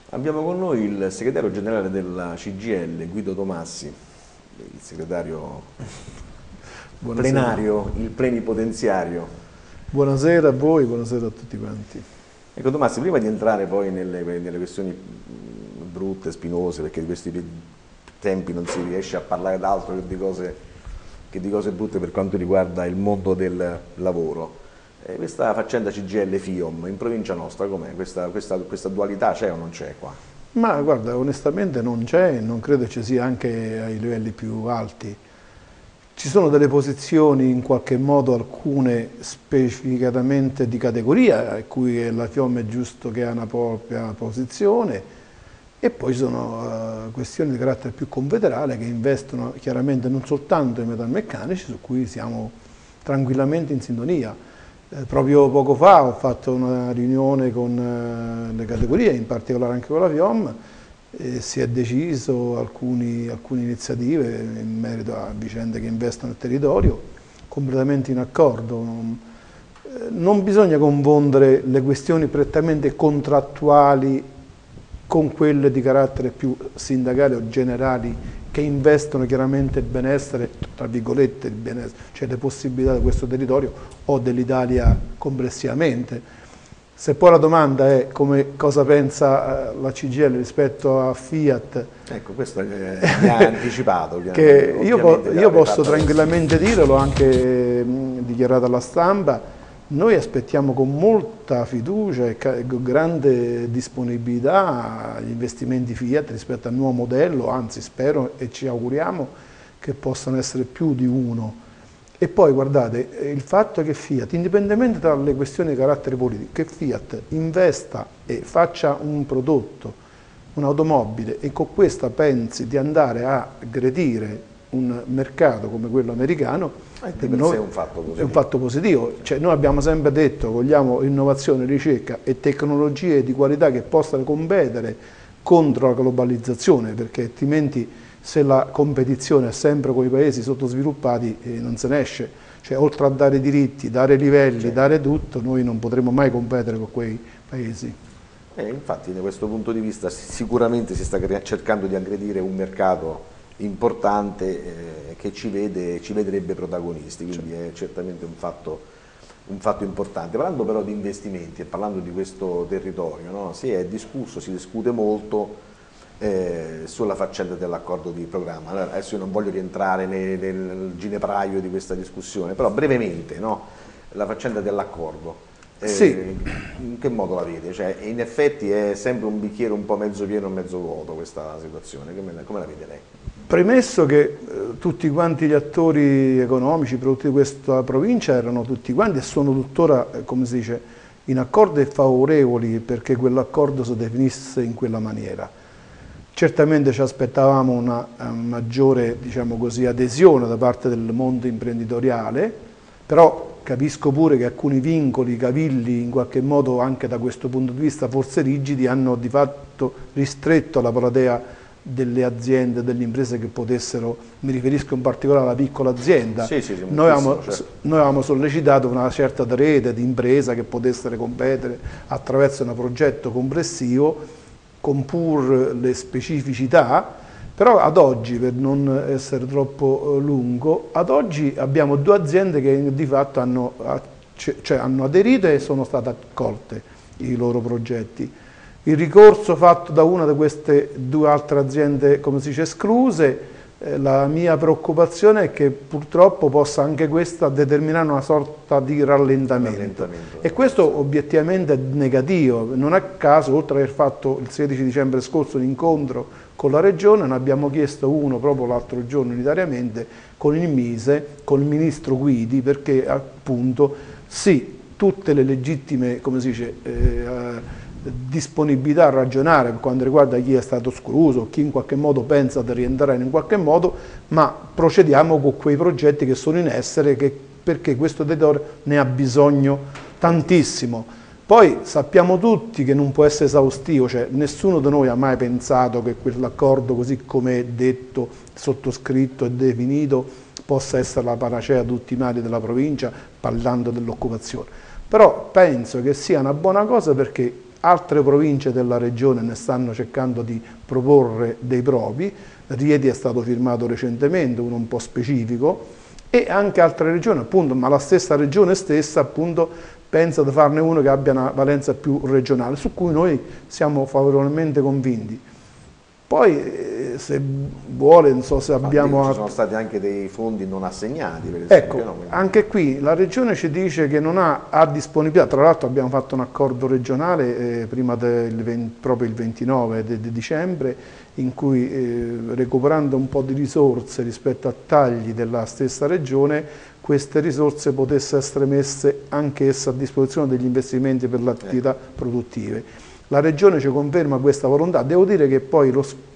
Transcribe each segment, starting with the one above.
Abbiamo con noi il segretario generale della CGIL, Guido Tomassi, il segretario Buonasera. plenario, il plenipotenziario. Buonasera a voi, buonasera a tutti quanti. Ecco Tomassi, prima di entrare poi nelle questioni brutte, spinose, perché di questi tempi non si riesce a parlare d'altro che di cose brutte per quanto riguarda il mondo del lavoro, questa faccenda CGIL-FIOM in provincia nostra com'è? Questa dualità c'è o non c'è qua? Ma guarda, onestamente non c'è e non credo ci sia anche ai livelli più alti. Ci sono delle posizioni, in qualche modo alcune specificatamente di categoria, a cui la FIOM è giusto che ha una propria posizione, e poi ci sono questioni di carattere più confederale che investono chiaramente non soltanto i metalmeccanici, su cui siamo tranquillamente in sintonia. Proprio poco fa ho fatto una riunione con le categorie, in particolare anche con la FIOM, e si è deciso alcune iniziative in merito a vicende che investono il territorio, completamente in accordo. Non bisogna confondere le questioni prettamente contrattuali con quelle di carattere più sindacale o generali che investono chiaramente il benessere, tra virgolette, il benessere, cioè le possibilità di questo territorio o dell'Italia complessivamente. Se poi la domanda è cosa pensa la CGIL rispetto a Fiat, Ecco, questo mi ha anticipato, che io posso fatto tranquillamente dire, l'ho anche dichiarato alla stampa, noi aspettiamo con molta fiducia e grande disponibilità gli investimenti Fiat rispetto al nuovo modello, anzi spero e ci auguriamo che possano essere più di uno. E poi guardate, il fatto che Fiat, indipendentemente dalle questioni di carattere politico, che Fiat investa e faccia un prodotto, un'automobile, e con questa pensi di andare a aggredire un mercato come quello americano, di per sé è un fatto positivo. È un fatto positivo. Cioè, noi abbiamo sempre detto che vogliamo innovazione, ricerca e tecnologie di qualità che possano competere contro la globalizzazione, perché altrimenti se la competizione è sempre con i paesi sottosviluppati non se ne esce. Cioè, oltre a dare diritti, dare livelli, certo, dare tutto, noi non potremo mai competere con quei paesi. Infatti da questo punto di vista sicuramente si sta cercando di aggredire un mercato importante che ci vedrebbe protagonisti, quindi è certamente un fatto importante. Parlando però di investimenti e parlando di questo territorio, no? Si discute molto sulla faccenda dell'accordo di programma. Allora, adesso io non voglio rientrare nel ginepraio di questa discussione, però brevemente, no? La faccenda dell'accordo. Sì. In che modo la vede? Cioè, in effetti è sempre un bicchiere un po' mezzo pieno o mezzo vuoto questa situazione, come la vede lei? Premesso che tutti quanti gli attori economici, prodotti di questa provincia erano tutti quanti e sono tuttora, come si dice, in accordo e favorevoli perché quell'accordo si definisse in quella maniera. Certamente ci aspettavamo una maggiore, diciamo così, adesione da parte del mondo imprenditoriale, però capisco pure che alcuni vincoli, cavilli, in qualche modo anche da questo punto di vista forse rigidi, hanno di fatto ristretto la platea delle aziende, delle imprese che potessero, mi riferisco in particolare alla piccola azienda. Noi avevamo sollecitato una certa rete di impresa che potessero competere attraverso un progetto complessivo con pur le specificità, però ad oggi, per non essere troppo lungo, ad oggi abbiamo due aziende che di fatto hanno aderito e sono state accolte i loro progetti. Il ricorso fatto da una di queste due altre aziende, come si dice, escluse, la mia preoccupazione è che purtroppo possa anche questa determinare una sorta di rallentamento. E questo obiettivamente è negativo. Non a caso, oltre ad aver fatto il 16 dicembre scorso un incontro con la Regione, ne abbiamo chiesto uno proprio l'altro giorno unitariamente con il Mise, con il Ministro Guidi, perché appunto sì, tutte le legittime, come si dice, disponibilità a ragionare per quanto riguarda chi è stato escluso, chi in qualche modo pensa di rientrare in qualche modo, ma procediamo con quei progetti che sono in essere perché questo territorio ne ha bisogno tantissimo. Poi sappiamo tutti che non può essere esaustivo, cioè nessuno di noi ha mai pensato che quell'accordo così come è detto, sottoscritto e definito possa essere la panacea a tutti i mali della provincia parlando dell'occupazione. Però penso che sia una buona cosa perché altre province della regione ne stanno cercando di proporre dei propri, Rieti è stato firmato recentemente, uno un po' specifico, e anche altre regioni, appunto, ma la stessa regione stessa, appunto, pensa di farne uno che abbia una valenza più regionale, su cui noi siamo favorevolmente convinti. Poi, se vuole, non so se abbiamo... Ci sono stati anche dei fondi non assegnati, per esempio. Ecco, no? anche qui la Regione ci dice che non ha disponibilità, tra l'altro abbiamo fatto un accordo regionale prima proprio il 29 di dicembre, in cui recuperando un po' di risorse rispetto a tagli della stessa Regione, queste risorse potessero essere messe anch'esse a disposizione degli investimenti per le attività produttive. La Regione ci conferma questa volontà. Devo dire che poi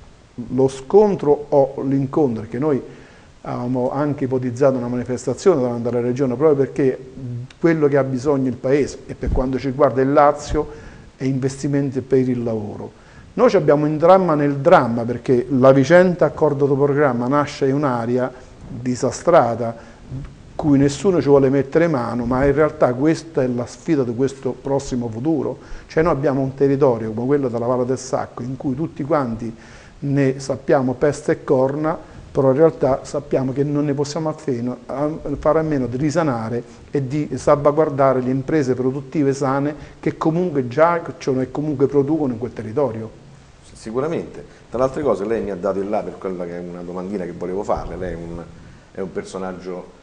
lo scontro o l'incontro, che noi avevamo anche ipotizzato una manifestazione davanti alla Regione, proprio perché quello che ha bisogno il Paese, e per quanto ci riguarda il Lazio, è investimenti per il lavoro. Noi abbiamo un dramma nel dramma, perché la vicenda accordo di programma nasce in un'area disastrata, cui nessuno ci vuole mettere mano, ma in realtà questa è la sfida di questo prossimo futuro. Cioè noi abbiamo un territorio come quello della Valle del Sacco, in cui tutti quanti ne sappiamo peste e corna, però in realtà sappiamo che non ne possiamo fare a meno di risanare e di salvaguardare le imprese produttive sane che comunque giacciono e comunque producono in quel territorio. Sicuramente. Tra le altre cose lei mi ha dato il là per quella che è una domandina che volevo farle, lei è un personaggio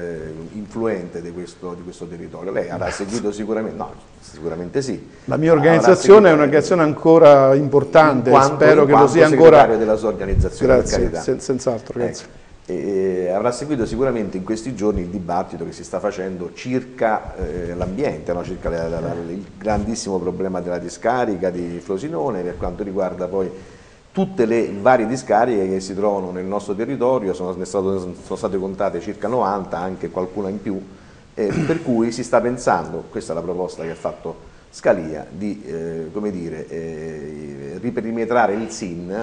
influente di questo territorio. Lei avrà seguito sicuramente, no, sicuramente sì. La mia organizzazione è un'organizzazione ancora importante, spero che lo sia ancora. Della sua organizzazione, grazie, per carità. Senz'altro, grazie. Avrà seguito sicuramente in questi giorni il dibattito che si sta facendo circa l'ambiente, no? Circa il grandissimo problema della discarica di Frosinone, per quanto riguarda poi tutte le varie discariche che si trovano nel nostro territorio. Sono state contate circa 90, anche qualcuna in più, per cui si sta pensando, questa è la proposta che ha fatto Scalia, di come dire, riperimetrare il SIN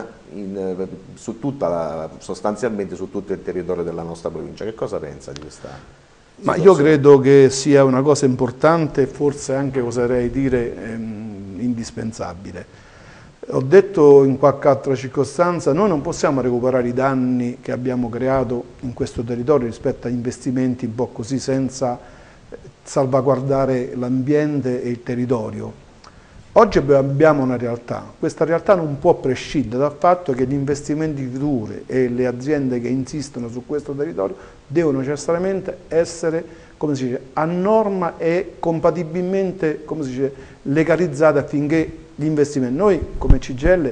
sostanzialmente su tutto il territorio della nostra provincia. Che cosa pensa di questa situazione? Ma io credo che sia una cosa importante e forse anche, oserei dire, indispensabile. Ho detto in qualche altra circostanza, noi non possiamo recuperare i danni che abbiamo creato in questo territorio rispetto a investimenti un po' così senza salvaguardare l'ambiente e il territorio. Oggi abbiamo una realtà, questa realtà non può prescindere dal fatto che gli investimenti futuri e le aziende che insistono su questo territorio devono necessariamente essere, come si dice, a norma e compatibilmente, come si dice, legalizzate affinché gli investimenti. Noi come CGIL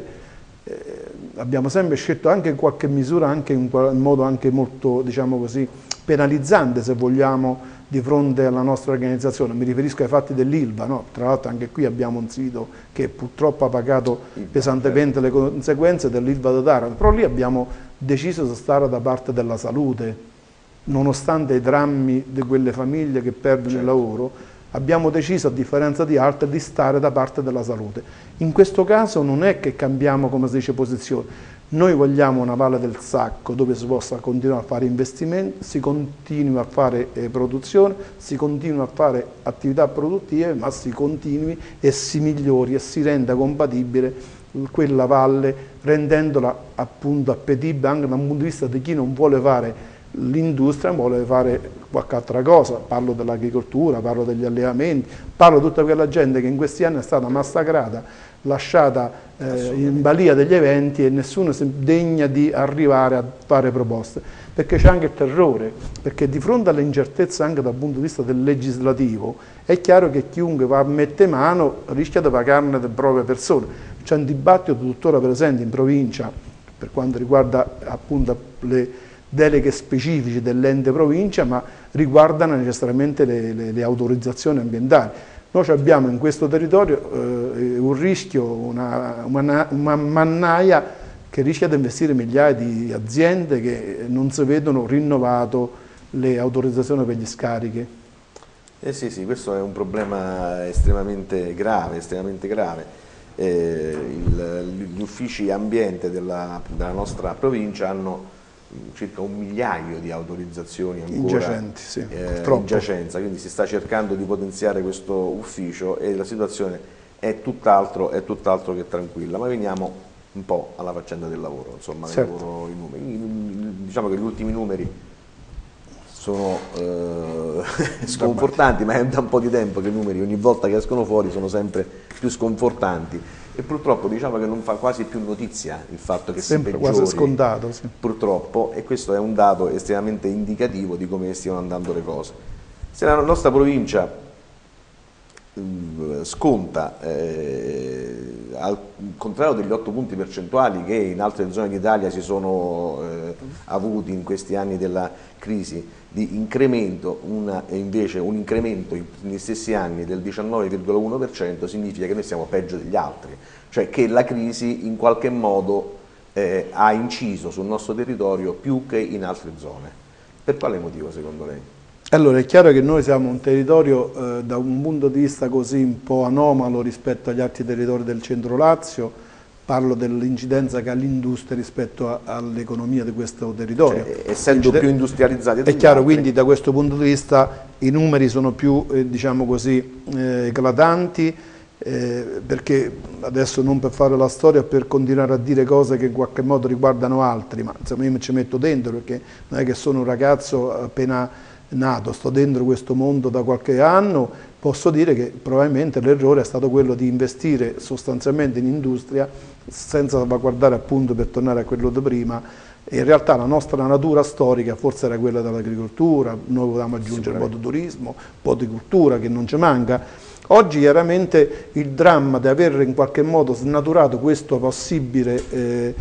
abbiamo sempre scelto anche in qualche misura, anche in modo anche molto, diciamo così, penalizzante, se vogliamo, di fronte alla nostra organizzazione. Mi riferisco ai fatti dell'Ilva, no? Tra l'altro anche qui abbiamo un sito che purtroppo ha pagato pesantemente le conseguenze dell'Ilva di Taranto, però lì abbiamo deciso di stare da parte della salute, nonostante i drammi di quelle famiglie che perdono il lavoro. Abbiamo deciso, a differenza di altre, di stare da parte della salute. In questo caso non è che cambiamo, come si dice, posizione. Noi vogliamo una Valle del Sacco dove si possa continuare a fare investimenti, si continui a fare produzione, si continui a fare attività produttive, ma si continui e si migliori e si renda compatibile quella valle, rendendola appunto appetibile anche dal punto di vista di chi non vuole fare l'industria, vuole fare qualche altra cosa. Parlo dell'agricoltura, parlo degli allevamenti, parlo di tutta quella gente che in questi anni è stata massacrata, lasciata in balia degli eventi, e nessuno si degna di arrivare a fare proposte, perché c'è anche il terrore, perché di fronte alle incertezze anche dal punto di vista del legislativo è chiaro che chiunque va a mettere mano rischia di pagarne le proprie persone. C'è un dibattito tuttora presente in provincia per quanto riguarda appunto le deleghe specifiche dell'ente provincia, ma riguardano necessariamente le autorizzazioni ambientali. Noi abbiamo in questo territorio un rischio, una mannaia che rischia di investire migliaia di aziende che non si vedono rinnovato le autorizzazioni per gli scarichi. Sì, questo è un problema estremamente grave, Gli uffici ambiente della nostra provincia hanno circa 1 migliaio di autorizzazioni ancora in giacenza, quindi si sta cercando di potenziare questo ufficio e la situazione è tutt'altro che tranquilla, ma veniamo un po' alla faccenda del lavoro, insomma, certo. i numeri. Diciamo che gli ultimi numeri sono sconfortanti, ma è da un po' di tempo che i numeri ogni volta che escono fuori sono sempre più sconfortanti e purtroppo diciamo che non fa quasi più notizia il fatto che sempre si peggiori, quasi scontato, sì. purtroppo, e questo è un dato estremamente indicativo di come stiano andando le cose. Se la nostra provincia sconta, al contrario degli 8 punti percentuali che in altre zone d'Italia si sono avuti in questi anni della crisi, di incremento, invece un incremento negli stessi anni del 19,1%, significa che noi siamo peggio degli altri, cioè che la crisi in qualche modo ha inciso sul nostro territorio più che in altre zone. Per quale motivo secondo lei? Allora, è chiaro che noi siamo un territorio da un punto di vista così un po' anomalo rispetto agli altri territori del centro Lazio, parlo dell'incidenza che ha l'industria rispetto all'economia di questo territorio. Cioè, essendo più industrializzati è chiaro, altri. Quindi da questo punto di vista i numeri sono più, diciamo così, eclatanti, perché adesso non per fare la storia, per continuare a dire cose che in qualche modo riguardano altri, ma insomma io mi ci metto dentro perché non è che sono un ragazzo appena nato, sto dentro questo mondo da qualche anno, posso dire che probabilmente l'errore è stato quello di investire sostanzialmente in industria senza salvaguardare, appunto, per tornare a quello di prima, in realtà la nostra natura storica forse era quella dell'agricoltura, noi potevamo aggiungere un po' di turismo, un po' di cultura che non ci manca. Oggi chiaramente il dramma di aver in qualche modo snaturato questa possibile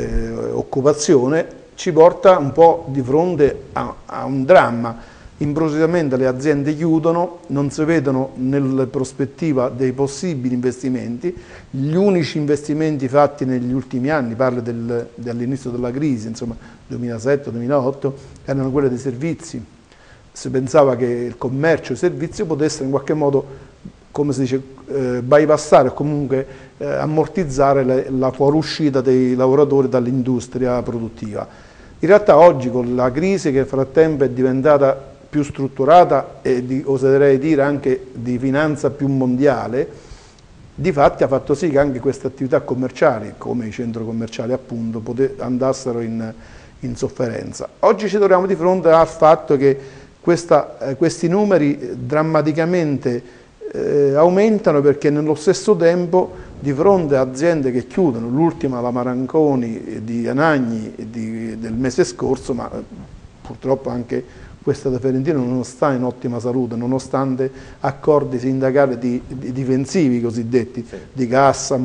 occupazione ci porta un po' di fronte a un dramma. Improvvisamente le aziende chiudono, non si vedono nella prospettiva dei possibili investimenti, gli unici investimenti fatti negli ultimi anni, parlo dall'inizio della crisi, insomma 2007-2008, erano quelli dei servizi. Si pensava che il commercio e i servizi potessero in qualche modo, come si dice, bypassare o comunque ammortizzare la fuoriuscita dei lavoratori dall'industria produttiva. In realtà oggi con la crisi che nel frattempo è diventata più strutturata e oserei dire anche di finanza più mondiale, di fatti ha fatto sì che anche queste attività commerciali, come i centri commerciali appunto, andassero in sofferenza. Oggi ci troviamo di fronte al fatto che questi numeri drammaticamente aumentano perché nello stesso tempo di fronte a aziende che chiudono, l'ultima la Maranconi di Anagni del mese scorso, ma purtroppo anche questa da Ferentino non sta in ottima salute, nonostante accordi sindacali difensivi cosiddetti, sì, di cassa,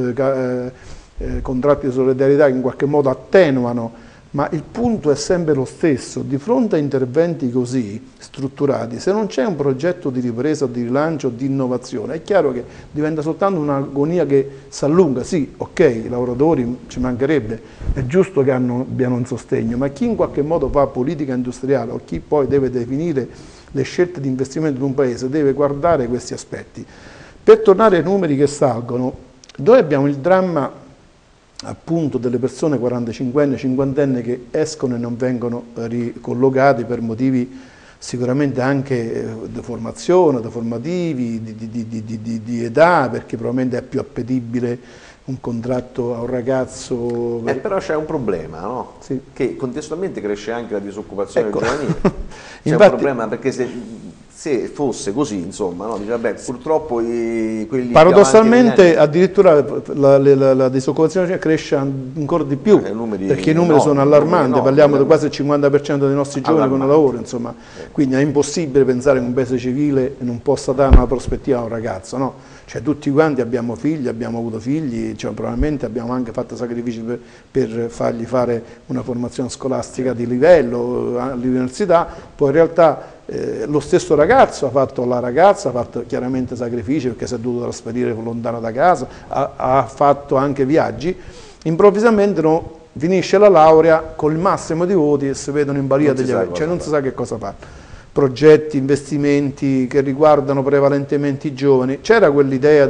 contratti di solidarietà che in qualche modo attenuano, ma il punto è sempre lo stesso, di fronte a interventi così strutturati, se non c'è un progetto di ripresa, di rilancio, di innovazione, è chiaro che diventa soltanto un'agonia che si allunga. Sì, ok, i lavoratori ci mancherebbe, è giusto che abbiano un sostegno, ma chi in qualche modo fa politica industriale o chi poi deve definire le scelte di investimento di un paese deve guardare questi aspetti. Per tornare ai numeri che salgono, noi abbiamo il dramma appunto delle persone 45enne, 50enne che escono e non vengono ricollocati per motivi sicuramente anche di formazione, di formativi, di età, perché probabilmente è più appetibile un contratto a un ragazzo. Però c'è un problema, no? Sì. Che contestualmente cresce anche la disoccupazione giovanile. C'è un problema perché se fosse così, insomma, no? Dice, vabbè, purtroppo quelli paradossalmente addirittura la disoccupazione cresce ancora di più, perché i numeri sono allarmanti, parliamo di quasi il 50% dei nostri giovani con lavoro, insomma, quindi è impossibile pensare che un paese civile non possa dare una prospettiva a un ragazzo, no? Cioè tutti quanti abbiamo figli, abbiamo avuto figli, cioè, probabilmente abbiamo anche fatto sacrifici per fargli fare una formazione scolastica di livello all'università, poi in realtà lo stesso ragazzo la ragazza ha fatto chiaramente sacrifici perché si è dovuto trasferire lontano da casa, ha fatto anche viaggi, improvvisamente finisce la laurea con il massimo di voti e si vedono in balia degli eventi, cioè non si sa che cosa fare. Progetti, investimenti che riguardano prevalentemente i giovani, c'era quell'idea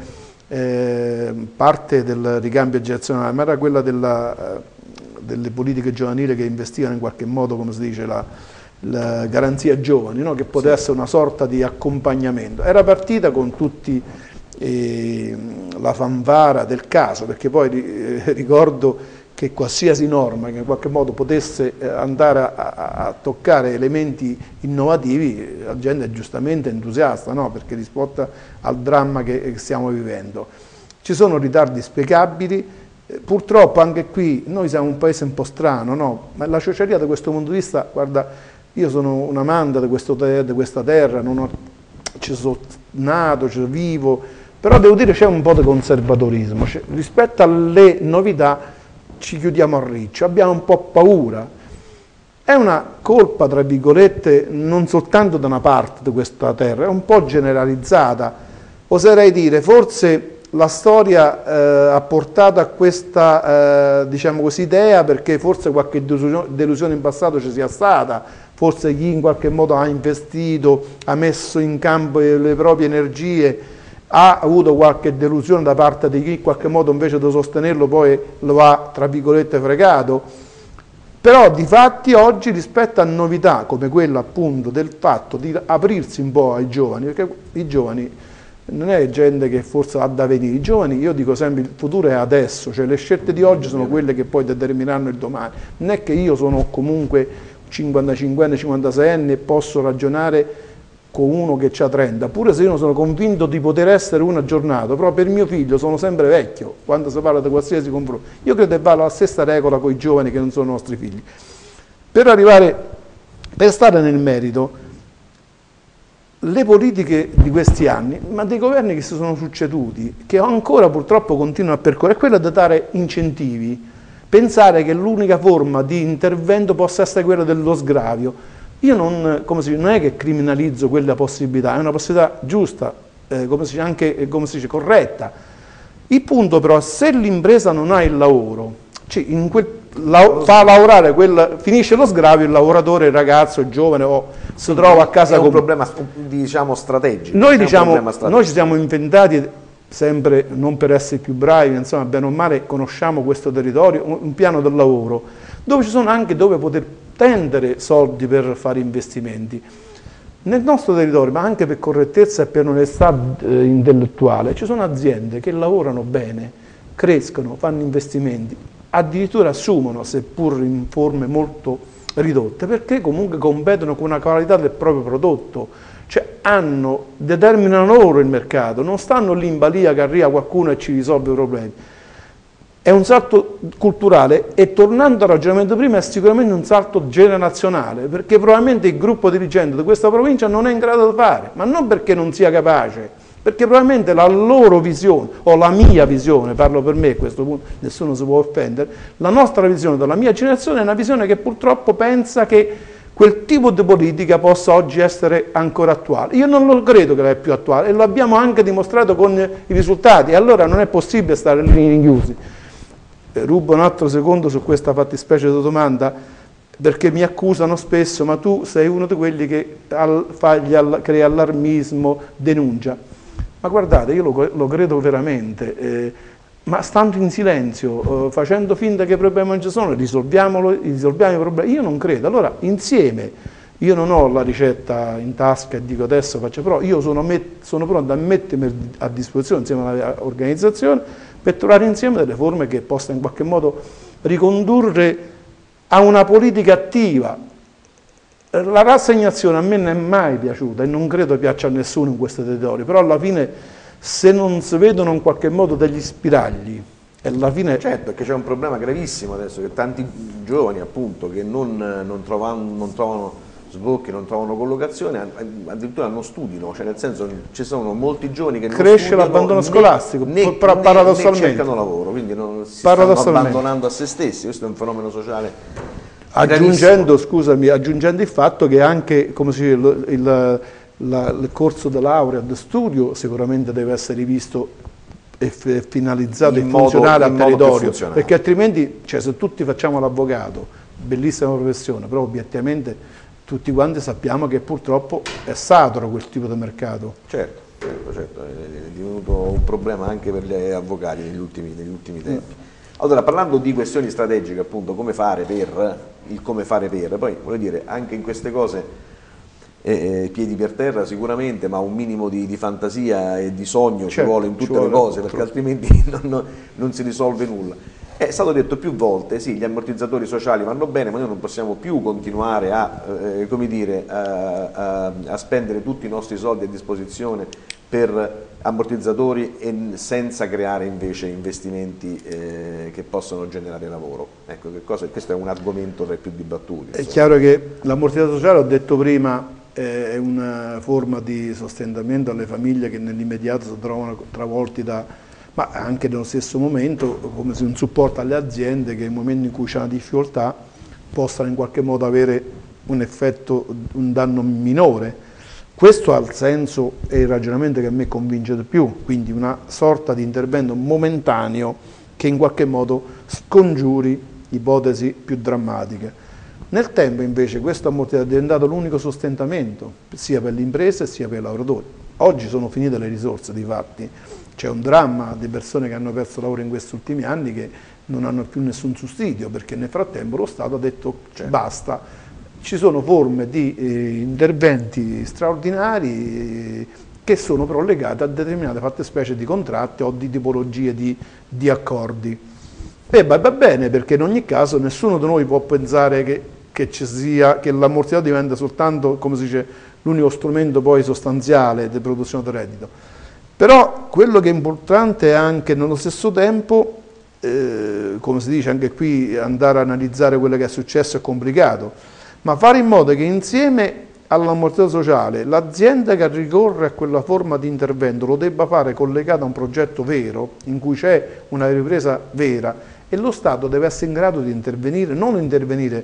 parte del ricambio generazionale, ma era quella delle politiche giovanili che investivano in qualche modo, come si dice, la garanzia giovani, no? Che poteva essere una sorta di accompagnamento. Era partita con tutti la fanfara del caso, perché poi ricordo che qualsiasi norma che in qualche modo potesse andare a toccare elementi innovativi, la gente è giustamente entusiasta, no? Perché risponde al dramma che stiamo vivendo. Ci sono ritardi spiegabili, purtroppo anche qui noi siamo un paese un po' strano, no? Ma la ciociaria da questo punto di vista, guarda, io sono un amante di questa terra, ci sono nato, ci vivo, però devo dire c'è un po' di conservatorismo, rispetto alle novità ci chiudiamo a riccio, abbiamo un po' paura. È una colpa, tra virgolette, non soltanto da una parte di questa terra, è un po' generalizzata. Oserei dire, forse la storia ha portato a questa, diciamo così, idea, perché forse qualche delusione in passato ci sia stata, forse chi in qualche modo ha investito, ha messo in campo le proprie energie, ha avuto qualche delusione da parte di chi in qualche modo invece di sostenerlo poi lo ha, tra virgolette, fregato. Però di fatti oggi rispetto a novità come quella appunto del fatto di aprirsi un po' ai giovani, perché i giovani non è gente che forse ha da venire, i giovani, io dico sempre, il futuro è adesso, cioè le scelte di oggi sono quelle che poi determineranno il domani. Non è che io sono comunque 55enne, 56enne e posso ragionare con uno che ha 30, pure se io non sono convinto di poter essere uno aggiornato, però per mio figlio sono sempre vecchio quando si parla di qualsiasi confronto. Io credo che vale la stessa regola con i giovani che non sono nostri figli. Per stare nel merito, le politiche di questi anni, ma dei governi che si sono succeduti, che ancora purtroppo continuano a percorrere, è quella di dare incentivi, pensare che l'unica forma di intervento possa essere quella dello sgravio. Io non è che criminalizzo quella possibilità, è una possibilità giusta, anche corretta. Il punto però, se l'impresa non ha il lavoro, fa lavorare finisce lo sgravio, il lavoratore, il ragazzo, il giovane si trova a casa. È un problema, diciamo, strategico. Noi ci siamo inventati, sempre non per essere più bravi, insomma, bene o male conosciamo questo territorio, un piano del lavoro, dove ci sono anche dove poter tendere soldi per fare investimenti. Nel nostro territorio, ma anche per correttezza e per onestà intellettuale, ci sono aziende che lavorano bene, crescono, fanno investimenti, addirittura assumono, seppur in forme molto ridotte, perché comunque competono con una qualità del proprio prodotto, cioè determinano loro il mercato, non stanno lì in balia che arriva qualcuno e ci risolve i problemi. È un salto culturale e, tornando al ragionamento prima, è sicuramente un salto generazionale, perché probabilmente il gruppo dirigente di questa provincia non è in grado di fare, ma non perché non sia capace, perché probabilmente la loro visione, o la mia visione, parlo per me a questo punto, nessuno si può offendere, la nostra visione della mia generazione è una visione che purtroppo pensa che quel tipo di politica possa oggi essere ancora attuale. Io non lo credo che è più attuale e lo abbiamo anche dimostrato con i risultati, e allora non è possibile stare lì rinchiusi. Rubo un altro secondo su questa fattispecie di domanda, perché mi accusano spesso, ma tu sei uno di quelli che crea allarmismo, denuncia. Ma guardate, io lo credo veramente, ma stando in silenzio, facendo finta che i problemi non ci sono, risolviamo i problemi, io non credo. Allora insieme, io non ho la ricetta in tasca e dico adesso faccio, però io sono pronto a mettermi a disposizione insieme all'organizzazione per trovare insieme delle forme che possano in qualche modo ricondurre a una politica attiva. La rassegnazione a me non è mai piaciuta e non credo piaccia a nessuno in questo territorio, però alla fine se non si vedono in qualche modo degli spiragli, e alla fine... Certo, perché c'è un problema gravissimo adesso, che tanti giovani appunto che non trovano sbocchi, non trovano collocazione, addirittura non studino, cioè nel senso ci sono molti giovani che non cresce l'abbandono scolastico, né cercano lavoro, quindi si stanno abbandonando a se stessi. Questo è un fenomeno sociale aggiungendo il fatto che anche, come si dice, il corso di laurea di studio sicuramente deve essere rivisto e finalizzato e funzionale al territorio, perché altrimenti, cioè, se tutti facciamo l'avvocato, bellissima professione, però obiettivamente tutti quanti sappiamo che purtroppo è saturo quel tipo di mercato. Certo, è divenuto un problema anche per gli avvocati negli ultimi tempi. Allora, parlando di questioni strategiche, appunto, come fare per, poi voglio dire, anche in queste cose piedi per terra sicuramente, ma un minimo di fantasia e di sogno ci Certo, vuole in ci tutte le vuole, cose, perché altrimenti non si risolve nulla. È stato detto più volte, sì, gli ammortizzatori sociali vanno bene, ma noi non possiamo più continuare come dire, a spendere tutti i nostri soldi a disposizione per ammortizzatori e senza creare invece investimenti che possono generare lavoro. Ecco, questo è un argomento tra i più dibattuti. È chiaro che l'ammortizzatore sociale, ho detto prima, è una forma di sostentamento alle famiglie che nell'immediato si trovano travolti ma anche nello stesso momento come se un supporto alle aziende che nel momento in cui c'è una difficoltà possano in qualche modo avere un effetto, un danno minore. Questo ha il senso e il ragionamento che a me convince di più, quindi una sorta di intervento momentaneo che in qualche modo scongiuri ipotesi più drammatiche. Nel tempo invece questo ammortizzatore è diventato l'unico sostentamento sia per le imprese sia per i lavoratori. Oggi sono finite le risorse, difatti c'è un dramma di persone che hanno perso lavoro in questi ultimi anni che non hanno più nessun sussidio perché nel frattempo lo Stato ha detto basta. Ci sono forme di interventi straordinari che sono però legate a determinate fattispecie di contratti o di tipologie di accordi. E va bene, perché in ogni caso nessuno di noi può pensare che l'ammortizzatore diventa soltanto, come si dice, l'unico strumento poi sostanziale di produzione del reddito. Però quello che è importante è anche nello stesso tempo, come si dice anche qui, andare a analizzare quello che è successo è complicato, ma fare in modo che insieme all'ammortizzatore sociale l'azienda che ricorre a quella forma di intervento lo debba fare collegato a un progetto vero, in cui c'è una ripresa vera, e lo Stato deve essere in grado di intervenire, non intervenire,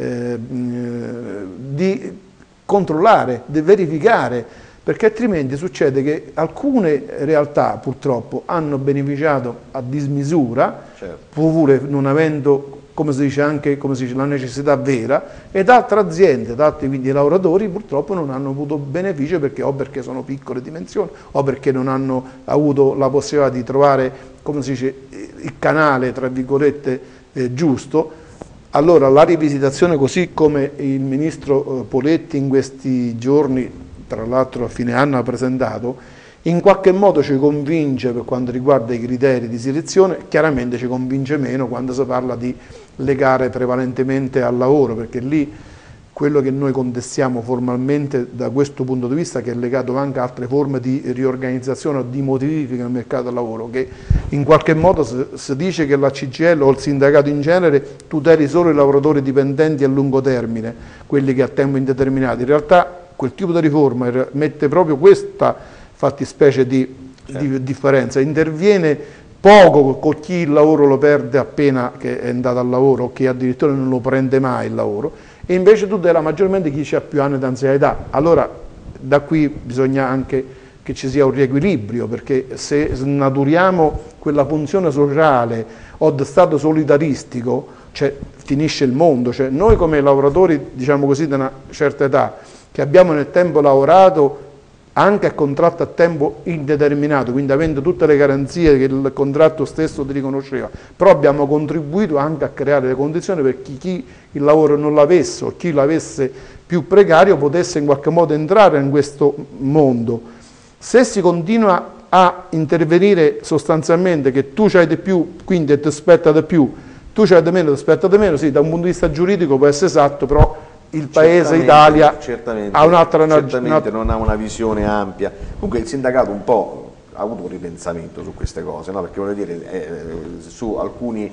di controllare, di verificare, perché altrimenti succede che alcune realtà purtroppo hanno beneficiato a dismisura, pure non avendo, come si dice, anche la necessità vera, ed altre aziende, quindi i lavoratori purtroppo non hanno avuto beneficio perché sono piccole dimensioni o perché non hanno avuto la possibilità di trovare, come si dice, il canale, tra virgolette, giusto. Allora la rivisitazione, così come il ministro Poletti in questi giorni, tra l'altro a fine anno ha presentato, in qualche modo ci convince per quanto riguarda i criteri di selezione, chiaramente ci convince meno quando si parla di legare prevalentemente al lavoro, perché lì quello che noi contestiamo formalmente da questo punto di vista, che è legato anche a altre forme di riorganizzazione o di modifica del mercato del lavoro, che in qualche modo si dice che la CGIL o il sindacato in genere tuteli solo i lavoratori dipendenti a lungo termine, quelli che a tempo indeterminato. In realtà quel tipo di riforma mette proprio questa fattispecie di differenza, interviene poco con chi il lavoro lo perde appena che è andato al lavoro o chi addirittura non lo prende mai il lavoro, e invece tutela maggiormente chi ha più anni di anzianità. Allora da qui bisogna anche che ci sia un riequilibrio, perché se snaturiamo quella funzione sociale o di stato solidaristico, finisce il mondo. Noi come lavoratori, diciamo così, di una certa età, che abbiamo nel tempo lavorato anche a contratto a tempo indeterminato, quindi avendo tutte le garanzie che il contratto stesso ti riconosceva, però abbiamo contribuito anche a creare le condizioni per chi il lavoro non l'avesse o chi l'avesse più precario potesse in qualche modo entrare in questo mondo. Se si continua a intervenire sostanzialmente che tu c'hai di più, quindi ti aspetta di più, tu c'hai di meno, ti aspetta di meno, sì, da un punto di vista giuridico può essere esatto, però il paese Italia ha un'altra certamente non ha una visione ampia. Comunque il sindacato un po' ha avuto un ripensamento su queste cose, no? Perché voglio dire, su alcuni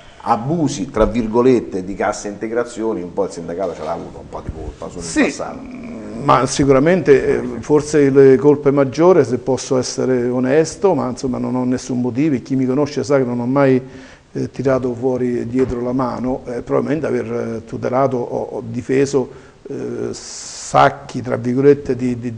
abusi tra virgolette di cassa integrazioni un po' il sindacato ce l'ha avuto un po' di colpa sul passato. Ma sicuramente forse le colpe maggiori, se posso essere onesto, ma insomma non ho nessun motivo, chi mi conosce sa che non ho mai tirato fuori dietro la mano, probabilmente aver tutelato o difeso sacchi, tra virgolette,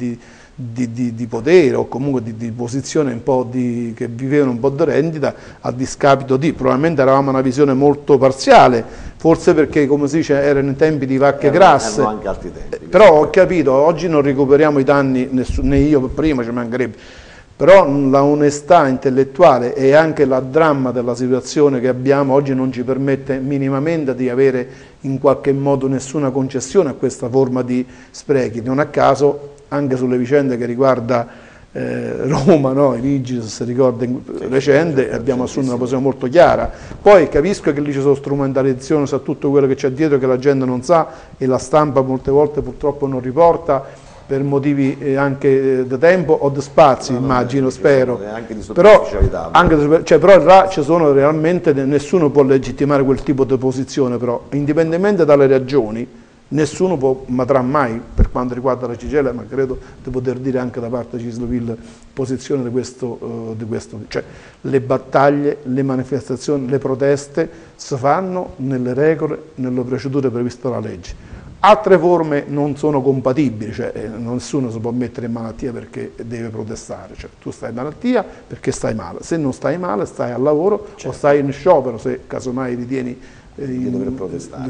di potere o comunque di posizione un po' che vivevano un po' di rendita a discapito probabilmente eravamo una visione molto parziale, forse perché, come si dice, erano i tempi di vacche grasse, erano anche altri tempi, però ho capito, oggi non recuperiamo i danni, né io prima, ci mancherebbe. Però la onestà intellettuale e anche la dramma della situazione che abbiamo oggi non ci permette minimamente di avere in qualche modo nessuna concessione a questa forma di sprechi. Non a caso, anche sulle vicende che riguarda Roma, no? I vigili, se si ricorda, recente, abbiamo assunto una posizione molto chiara. Poi capisco che lì ci sono strumentalizzazioni, sa tutto quello che c'è dietro che la gente non sa e la stampa molte volte purtroppo non riporta per motivi anche di tempo o di spazi, immagino, spero. Anche di superficialità. Però là ci sono realmente, nessuno può legittimare quel tipo di posizione, però indipendente dalle ragioni, nessuno potrà mai, per quanto riguarda la CGIL, ma credo di poter dire anche da parte di Cislovil, posizione di questo, cioè le battaglie, le manifestazioni, le proteste si fanno nelle regole, nelle procedure previste dalla legge. Altre forme non sono compatibili, cioè nessuno si può mettere in malattia perché deve protestare, cioè tu stai in malattia perché stai male, se non stai male stai al lavoro, certo, o stai in sciopero se casomai ritieni di dover protestare.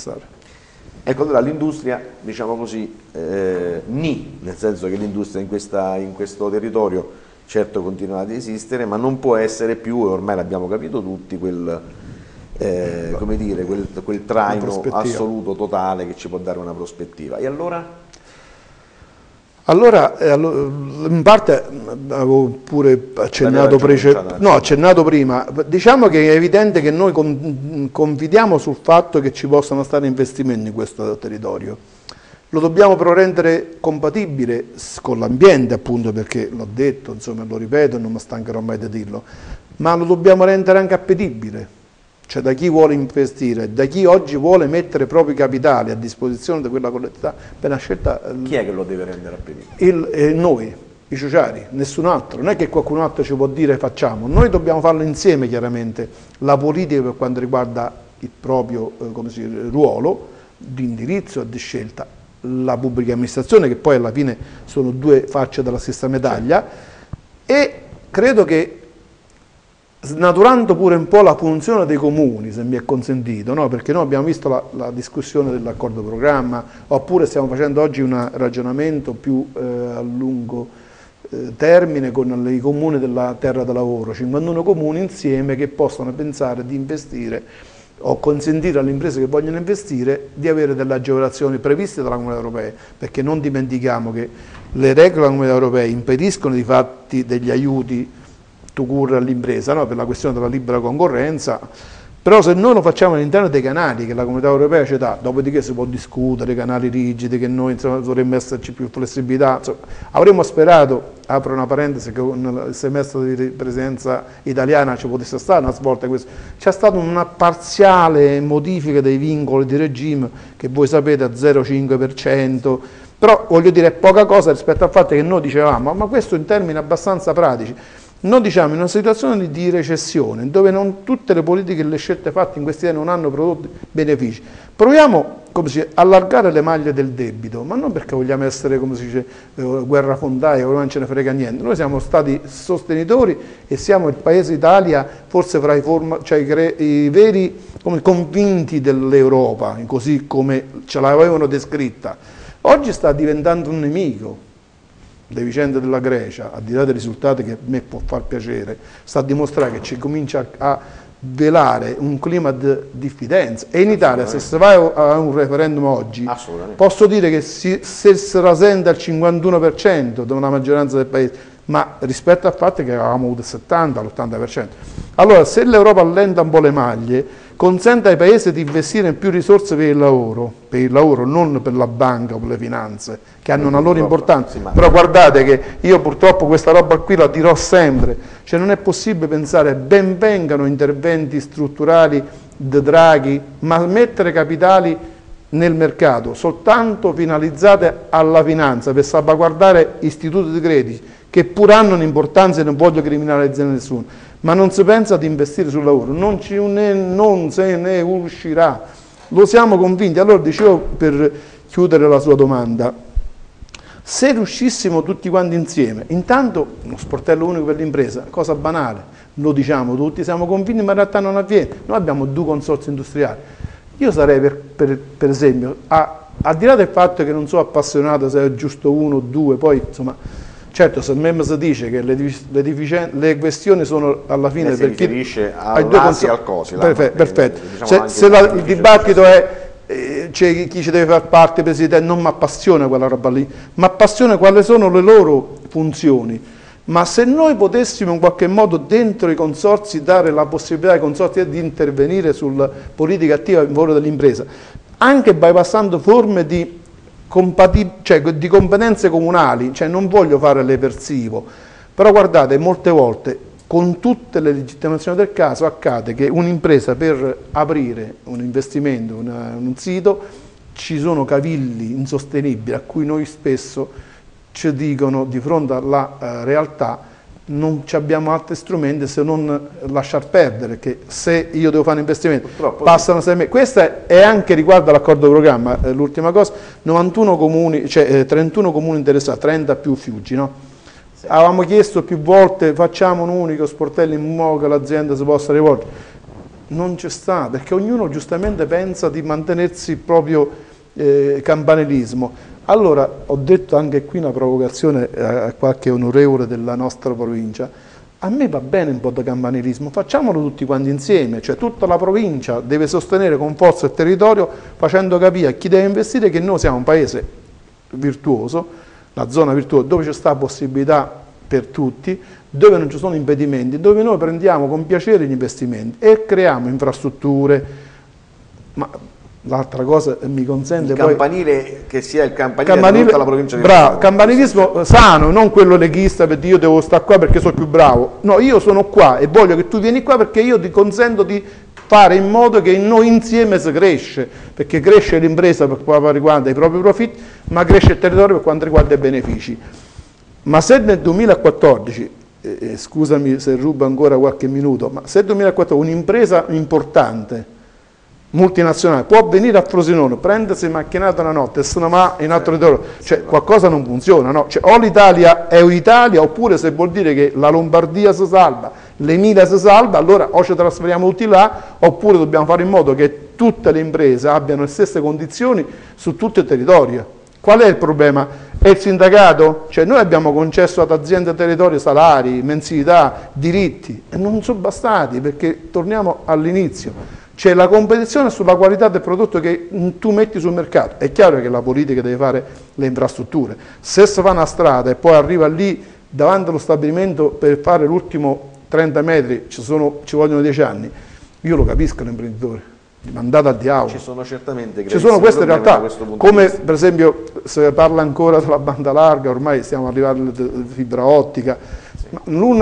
Ecco, allora l'industria, diciamo così, nel senso che l'industria in questo territorio certo continua ad esistere, ma non può essere più, e ormai l'abbiamo capito tutti, come dire, quel traino assoluto, totale, che ci può dare una prospettiva. E allora? Allora, in parte avevo pure accennato prima, diciamo che è evidente che noi confidiamo sul fatto che ci possano stare investimenti in questo territorio. Lo dobbiamo però rendere compatibile con l'ambiente, appunto, perché l'ho detto, insomma, lo ripeto e non mi stancherò mai di dirlo, ma lo dobbiamo rendere anche appetibile. Cioè da chi vuole investire, da chi oggi vuole mettere i propri capitali a disposizione di quella collettività per una scelta. Chi è che lo deve rendere appetibile? Noi, i ciociari, nessun altro. Non è che qualcun altro ci può dire facciamo, noi dobbiamo farlo insieme chiaramente, la politica per quanto riguarda il proprio ruolo di indirizzo e di scelta, la pubblica amministrazione che poi alla fine sono due facce della stessa medaglia, e credo che snaturando pure un po' la funzione dei comuni, se mi è consentito, no? Perché noi abbiamo visto la discussione dell'accordo programma, oppure stiamo facendo oggi un ragionamento più a lungo termine con i comuni della terra da lavoro, 51 comuni insieme che possono pensare di investire o consentire alle imprese che vogliono investire di avere delle agevolazioni previste dalla Comunità Europea, perché non dimentichiamo che le regole della Comunità Europea impediscono di fatti degli aiuti all'impresa, no? Per la questione della libera concorrenza, però se noi lo facciamo all'interno dei canali che la Comunità Europea ci dà, dopodiché si può discutere, canali rigidi, che noi insomma, dovremmo esserci più flessibilità, insomma, avremmo sperato, apro una parentesi, che nel semestre di presidenza italiana ci potesse stare una svolta questo. C'è stata una parziale modifica dei vincoli di regime che voi sapete a 0,5%, però voglio dire è poca cosa rispetto al fatto che noi dicevamo, ma questo in termini abbastanza pratici. Noi diciamo in una situazione di recessione dove non tutte le politiche e le scelte fatte in questi anni non hanno prodotto benefici, proviamo come si dice, allargare le maglie del debito, ma non perché vogliamo essere, come si dice, guerrafondaia o non ce ne frega niente. Noi siamo stati sostenitori e siamo il paese Italia forse fra i veri convinti dell'Europa, così come ce l'avevano descritta. Oggi sta diventando un nemico. Le vicende della Grecia, al di là dei risultati che a me può far piacere, sta a dimostrare che ci comincia a velare un clima di diffidenza. E in Italia, se si va a un referendum oggi, posso dire che se si rasenta il 51% da una maggioranza del paese, ma rispetto al fatto che avevamo avuto il 70, l'80%. Allora, se l'Europa allenta un po' le maglie, consente ai paesi di investire in più risorse per il lavoro non per la banca o per le finanze, che hanno una loro importanza. Però guardate che io purtroppo questa roba qui la dirò sempre, cioè non è possibile pensare ben vengano interventi strutturali di Draghi, ma mettere capitali nel mercato soltanto finalizzate alla finanza per salvaguardare istituti di credito che pur hanno un'importanza e non voglio criminalizzare nessuno, ma non si pensa ad investire sul lavoro, non se ne uscirà, lo siamo convinti. Allora dicevo, per chiudere la sua domanda, se riuscissimo tutti quanti insieme, intanto uno sportello unico per l'impresa, cosa banale, lo diciamo tutti, siamo convinti, ma in realtà non avviene. Noi abbiamo 2 consorzi industriali. Io sarei per esempio, al di là del fatto che non sono appassionato se è giusto 1 o 2, poi insomma, certo, se MEM si dice che le questioni sono alla fine si riferisce all'ASI e al COSI. Perfetto. Diciamo se il dibattito è c'è chi ci deve far parte, presidente, non mi appassiona quella roba lì, mi appassiona quali sono le loro funzioni. Ma se noi potessimo in qualche modo dentro i consorzi dare la possibilità ai consorzi di intervenire sulla politica attiva in favore dell'impresa, anche bypassando forme di competenze comunali, cioè non voglio fare l'eversivo, però guardate, molte volte con tutte le legittimazioni del caso accade che un'impresa per aprire un investimento, un sito, ci sono cavilli insostenibili a cui noi spesso ci dicono di fronte alla realtà non abbiamo altri strumenti se non lasciar perdere, che se io devo fare un investimento passano 6 mesi. Questa è anche riguardo all'accordo di programma, l'ultima cosa, 91 comuni, cioè 31 comuni interessati, 30 più Fiuggi, no? Sì. Avevamo chiesto più volte facciamo un unico sportello in modo che l'azienda si possa rivolgere, non c'è sta, perché ognuno giustamente pensa di mantenersi il proprio campanilismo. Allora, ho detto anche qui una provocazione a qualche onorevole della nostra provincia, a me va bene un po' di campanilismo, facciamolo tutti quanti insieme, cioè tutta la provincia deve sostenere con forza il territorio facendo capire a chi deve investire che noi siamo un paese virtuoso, la zona virtuosa dove c'è sta possibilità per tutti, dove non ci sono impedimenti, dove noi prendiamo con piacere gli investimenti e creiamo infrastrutture, ma l'altra cosa mi consente il poi... campanile, che sia il campanile di tutta la provincia di Bravo, campanilismo sano, non quello leghista per dire io devo stare qua perché sono più bravo. No, io sono qua e voglio che tu vieni qua perché io ti consento di fare in modo che noi insieme si cresce, perché cresce l'impresa per quanto riguarda i propri profitti, ma cresce il territorio per quanto riguarda i benefici. Ma se nel 2014, scusami se rubo ancora qualche minuto, ma se nel 2014 un'impresa importante multinazionale può venire a Frosinone, prendersi macchinato una notte e se ne va in altro territorio, cioè qualcosa non funziona, no? Cioè, o l'Italia è un'Italia, oppure se vuol dire che la Lombardia si salva, l'Emilia si salva, allora o ci trasferiamo tutti là, oppure dobbiamo fare in modo che tutte le imprese abbiano le stesse condizioni su tutto il territorio. Qual è il problema? È il sindacato? Cioè noi abbiamo concesso ad aziende e territorio salari, mensilità, diritti, e non sono bastati, perché torniamo all'inizio. C'è la competizione sulla qualità del prodotto che tu metti sul mercato. È chiaro che la politica deve fare le infrastrutture. Se si fa una strada e poi arriva lì davanti allo stabilimento per fare l'ultimo 30 metri, ci vogliono 10 anni, io lo capisco l'imprenditore, mandate al diavolo. Ci sono certamente ci sono queste realtà, come per esempio se parla ancora della banda larga, ormai stiamo arrivando alla fibra ottica, sì.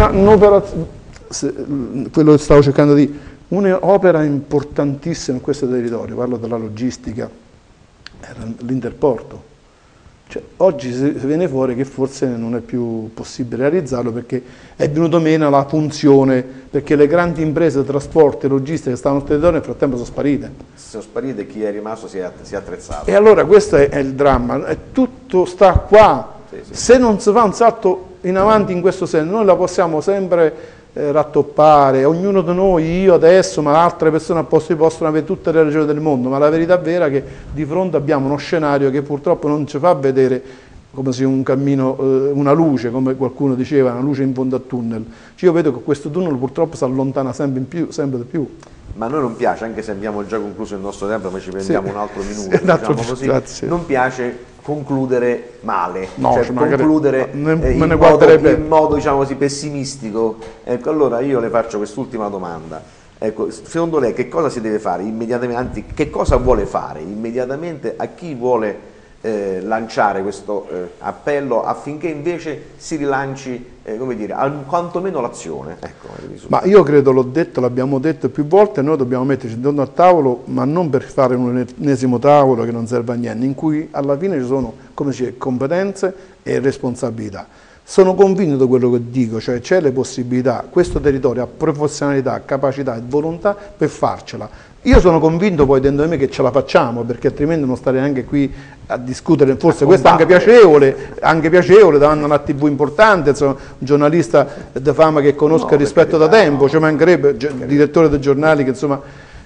Quello che stavo cercando di dire, un'opera importantissima in questo territorio, parlo della logistica, era l'interporto. Cioè, oggi si viene fuori che forse non è più possibile realizzarlo perché è venuto meno la funzione, perché le grandi imprese di trasporto e logistica che stavano nel territorio nel frattempo sono sparite. Sono sparite e chi è rimasto si è attrezzato. E allora questo è il dramma, tutto sta qua. Sì, sì. Se non si fa un salto in avanti in questo senso, noi la possiamo sempre rattoppare, ognuno di noi, io adesso, ma altre persone possono avere tutte le ragioni del mondo, ma la verità vera è che di fronte abbiamo uno scenario che purtroppo non ci fa vedere come se un cammino, una luce, come qualcuno diceva, una luce in fondo al tunnel. Cioè io vedo che questo tunnel purtroppo si allontana sempre di più. Ma a noi non piace, anche se abbiamo già concluso il nostro tempo, ma ci prendiamo sì. un altro minuto, sì, diciamo così, grazie. Non piace concludere male, no, cioè concludere in modo diciamo così pessimistico. Ecco, allora io le faccio quest'ultima domanda. Ecco, secondo lei che cosa si deve fare immediatamente, anzi che cosa vuole fare immediatamente, a chi vuole lanciare questo appello affinché invece si rilanci come dire, quantomeno l'azione? Ecco, ma io credo, l'ho detto, l'abbiamo detto più volte, noi dobbiamo metterci intorno al tavolo, ma non per fare un ennesimo tavolo che non serve a niente, in cui alla fine ci sono, come si dice, competenze e responsabilità. Sono convinto di quello che dico, cioè c'è le possibilità, questo territorio ha professionalità, capacità e volontà per farcela. Io sono convinto poi dentro di me che ce la facciamo, perché altrimenti non starei anche qui a discutere, forse questo è anche piacevole davanti a una TV importante, insomma, un giornalista di fama che conosco e rispetto da tempo, ci mancherebbe, direttore dei giornali che insomma,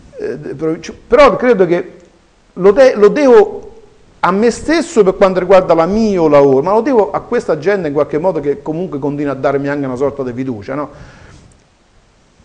però credo che lo devo a me stesso per quanto riguarda la mio lavoro, ma lo devo a questa gente in qualche modo che comunque continua a darmi anche una sorta di fiducia, no?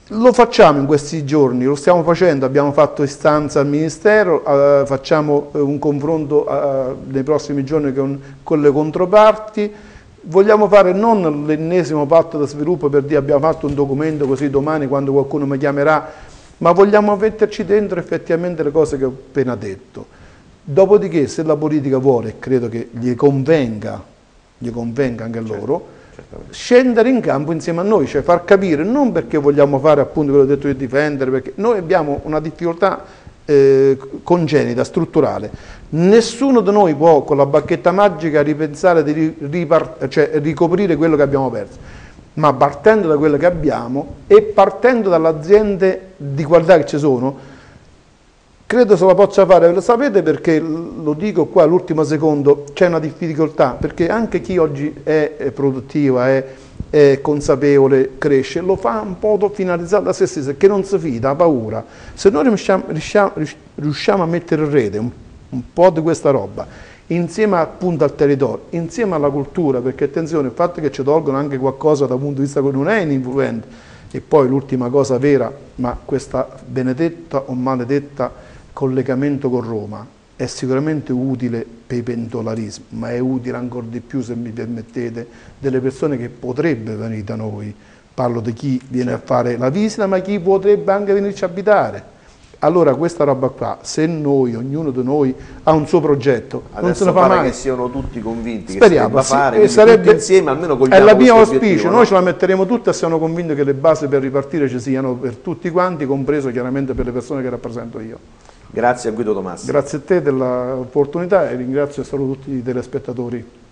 Lo facciamo in questi giorni, lo stiamo facendo, abbiamo fatto istanza al Ministero, facciamo un confronto nei prossimi giorni con le controparti. Vogliamo fare non l'ennesimo patto di sviluppo per dire abbiamo fatto un documento così domani quando qualcuno mi chiamerà, ma vogliamo metterci dentro effettivamente le cose che ho appena detto. Dopodiché se la politica vuole, e credo che gli convenga anche a loro, scendere in campo insieme a noi, cioè far capire, non perché vogliamo fare appunto quello che ho detto di difendere, perché noi abbiamo una difficoltà congenita, strutturale. Nessuno di noi può con la bacchetta magica ripensare di ricoprire quello che abbiamo perso, ma partendo da quello che abbiamo e partendo dalle aziende di qualità che ci sono, credo se la possa fare. Lo sapete perché, lo dico qua all'ultimo secondo, c'è una difficoltà, perché anche chi oggi è produttiva, è consapevole, cresce, lo fa un po' finalizzato da se stesso, che non si fida, ha paura. Se noi riusciamo a mettere in rete un po' di questa roba, insieme appunto al territorio, insieme alla cultura, perché attenzione, il fatto che ci tolgono anche qualcosa dal punto di vista che non è ininfluente, e poi l'ultima cosa vera, ma questa benedetta o maledetta collegamento con Roma è sicuramente utile per i pendolarismi, ma è utile ancora di più, se mi permettete, delle persone che potrebbe venire da noi. Parlo di chi viene a fare la visita, ma chi potrebbe anche venirci a abitare. Allora questa roba qua, se noi, ognuno di noi ha un suo progetto, adesso non se ne fa mai. Che siano tutti convinti, speriamo, che si debba fare, sarebbe, tutti insieme almeno cogliamo è la mia questo auspicio, obiettivo, noi no? ce la metteremo tutti e siamo convinti che le basi per ripartire ci siano per tutti quanti, compreso chiaramente per le persone che rappresento io. Grazie a Guido Tomassi. Grazie a te dell'opportunità e ringrazio e saluto tutti i telespettatori.